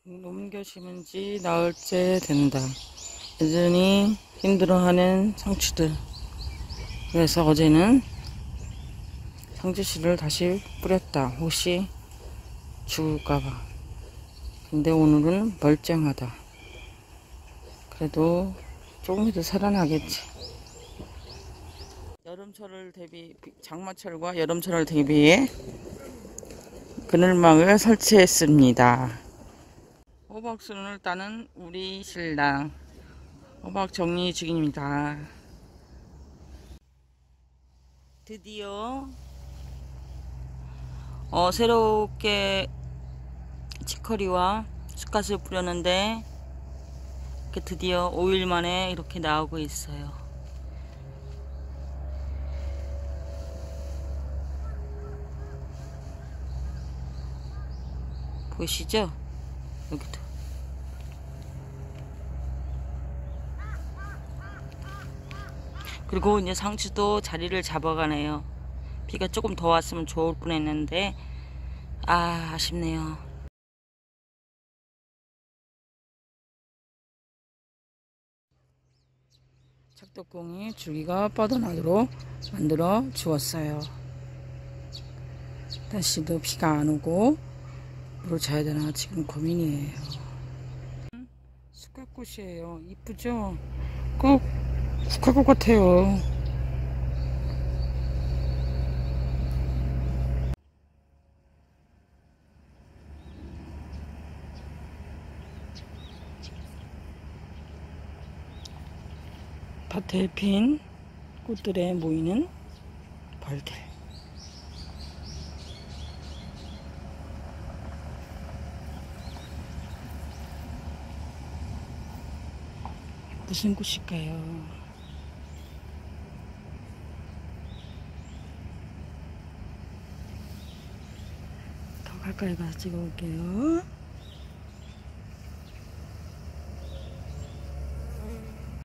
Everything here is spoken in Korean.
넘겨 심은 지 나흘째 된다. 여전히 힘들어하는 상추들. 그래서 어제는 상추씨를 다시 뿌렸다. 혹시 죽을까봐. 근데 오늘은 멀쩡하다. 그래도 조금이라도 살아나겠지. 장마철과 여름철을 대비해 그늘막을 설치했습니다. 호박순을 따는 우리 신랑. 호박 정리 중입니다. 드디어 새롭게 치커리와 쑥갓을 뿌렸는데 드디어 5일 만에 이렇게 나오고 있어요. 보이시죠? 여기도. 그리고 이제 상추도 자리를 잡아가네요. 비가 조금 더 왔으면 좋을 뻔했는데 아쉽네요. 착덕공이 줄기가 뻗어나도록 만들어 주었어요. 다시도 비가 안 오고 물을 줘야 되나 지금 고민이에요. 쑥갓꽃이에요. 이쁘죠? 꼭 국화꽃 같아요. 밭에 핀 꽃들에 모이는 벌들. 무슨 꽃일까요? 더 가까이 가서 찍어볼게요.